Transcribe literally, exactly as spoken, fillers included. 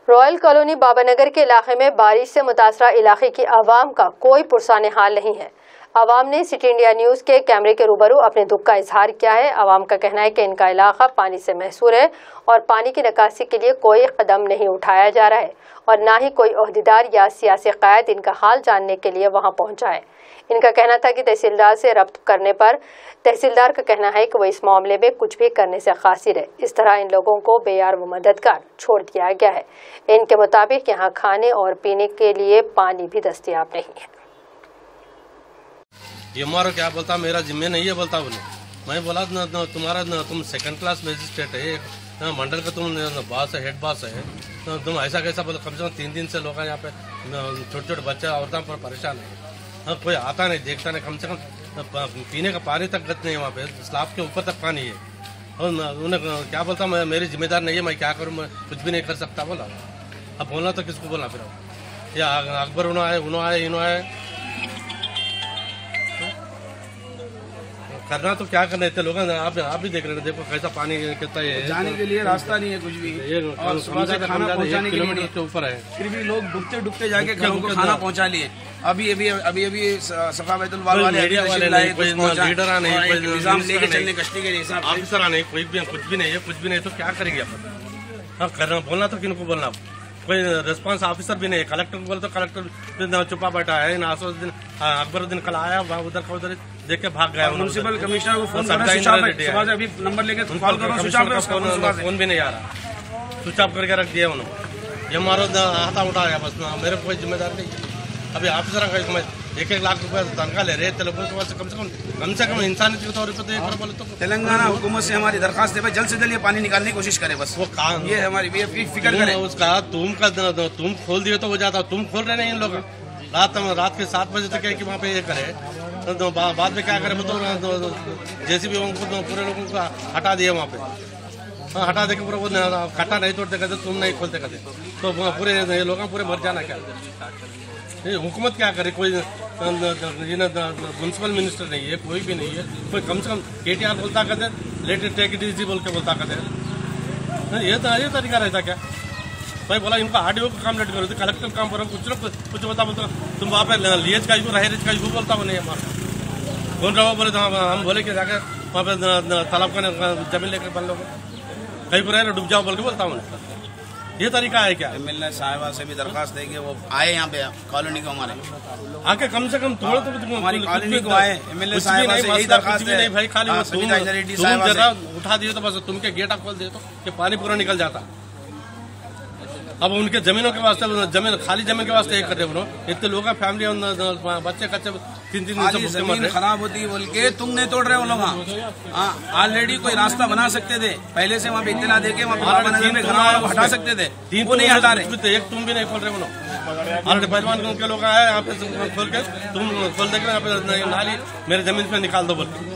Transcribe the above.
Royal colony Babanagar के इलाके में बारिश से मुतासरा इलाके की आवाम का कोई पुरसाने हाल नहीं है। आवाम ने सिटी इंडिया न्यूज़ के कैमरे के रूबरू अपने दुख का इजहार किया है। आवाम का कहना है कि इनका इलाका पानी से महसूर है और पानी की निकासी के लिए कोई कदम नहीं उठाया जा रहा है और ना ही कोई ओहदेदार या सियासी कायद इनका हाल जानने के लिए वहां पहुंचा है। इनका कहना था कि तहसीलदार से रब्त करने पर तहसीलदार का कहना है कि वह इस मामले में कुछ भी करने से कासिर है। इस तरह इन लोगों को बेयार व मददगार छोड़ दिया गया है। इनके मुताबिक यहाँ खाने और पीने के लिए पानी भी दस्तयाब नहीं है। ये मारो क्या बोलता, मेरा जिम्मे नहीं है बोलता उन्हें। मैं बोला न, न, तुम्हारा न, तुम सेकंड क्लास मजिस्ट्रेट है, मंडल का तुम बॉस है, हेड बॉस है, तो तुम ऐसा कैसा बोलो। कम से कम तीन दिन से लोग यहाँ पे छोटे छोटे बच्चे औरतों पर परेशान है। हाँ, कोई आता नहीं, देखता नहीं। कम से कम पीने का पानी तक गत नहीं है वहाँ पे, स्लैब के ऊपर तक पानी है। और उन्हें क्या बोलता, मैं मेरी जिम्मेदार नहीं है, मैं क्या करूँ, मैं कुछ भी नहीं कर सकता बोला। अब बोलना तो किसको बोला फिर? या अकबर उन्होंने आए उन्होंने आए इन्होंने आए करना तो क्या करना इतने लोग। आप आप भी देख रहे हैं, देखो कैसा पानी कितना है, जाने के लिए रास्ता नहीं है कुछ भी, और सुबह से खाना पहुंचाने के लिए के ऊपर है। फिर भी लोग डूबते डूबते जाके घरों को खाना पहुंचा लिए। अभी अभी अभी अभी सफा बैतुल माल वाले मीडिया वाले नहीं, कोई लीडर आ नहीं, कोई निजाम लेके चलने कश्ती के हिसाब से ऑफिसर आ नहीं, कोई भी कुछ भी नहीं है, कुछ भी नहीं। तो क्या करेंगे अपन? हाँ, करना बोलना तो किनको बोलना, कोई रिस्पांस ऑफिसर भी नहीं है। कलेक्टर को बोले तो कलेक्टर चुपा बैठा है। दिन अकबरुद्दीन कल आया, उधर का उधर देख के भाग गया। म्युनिसिपल कमिश्नर को फोन करा, अभी नंबर लेके कॉल करो, फोन भी नहीं आ रहा, स्विच ऑफ करके रख दिया उन्होंने। ये मारो हाथा उठाया बस, मेरे कोई जिम्मेदार नहीं। अभी ऑफिसर का एक एक लाख रुपए तनख्वाह ले रहे थे, कम से कम कम से कम इंसानियत के तौर पर तो बोले तो तेलंगाना हुकूमत से हमारी दरखास्त है भाई, जल्द से जल्द ये पानी निकालने की कोशिश करे। बस वो काम ये हमारी फिक्र करे उसका। तुम का तुम खोल दिए तो हो जाता, तुम खोल रहे नहीं इन लोग। रात रात के सात बजे तक है कि वहाँ पे ये करे, तो बाद में क्या करे बताओ। जैसे भी उनको पूरे लोगों को हटा दिए वहाँ पे, हटा दे के पूरा वो खट्टा नहीं तोड़ते कहते, तुम नहीं खोलते कहते, तो पूरे लोग पूरे मर जाना क्या। हुकूमत क्या करे? कोई म्यूनसिपल मिनिस्टर नहीं है, कोई भी नहीं है। कोई कम से कम केटीआर बोलता कहते, लेट टेक इट इजी बोल के बोलता कहते। ये तो ये तरीका रहता क्या भाई? बोला इनको आरडीओ का काम लेट करो, कलेक्टर काम करो, कुछ ना कुछ बता बोलता। तुम वहाँ पे लिएज का यू रहेज का यू बोलता वो नहीं हमारा। कौन रहा बोले तो हम बोले कि जाकर वहाँ पे तालाब का जमीन लेकर बन लो, कहीं पर रहे डूब जाओ बोल के बोलता हूँ। ये तरीका है क्या? एमएलए साहिबा से भी दरखास्त देंगे, वो आए यहाँ पे कॉलोनी को, हमारे आके कम से कम थोड़ा तो हमारी कॉलोनी को आए। एमएलए साहिबा से यही दरखास्त है नहीं भाई, खाली तुम जरा उठा दिए तो बस, तुम के गेट खोल दिए तो कि पानी पूरा निकल जाता। अब उनके जमीनों के वास्ते, जमीन खाली जमीन के वास्ते कर रहे हो। इतने लोग फैमिली बच्चे कच्चे तीन तीन दिन से जमीन खराब होती है बोल के तुम नहीं तोड़ रहे हो लोग। ऑलरेडी कोई रास्ता बना सकते थे, पहले से वहाँ पे इतना देके वहाँ में घर हटा सकते थे, तीन वो नहीं हटा रहे। एक तुम भी नहीं खोल रहे हो लोग। ऑलरेडी पहलवान के लोग आए यहाँ पे खोल के, तुम खोल देखे यहाँ पे नाली मेरे जमीन पे निकाल दो बोल के।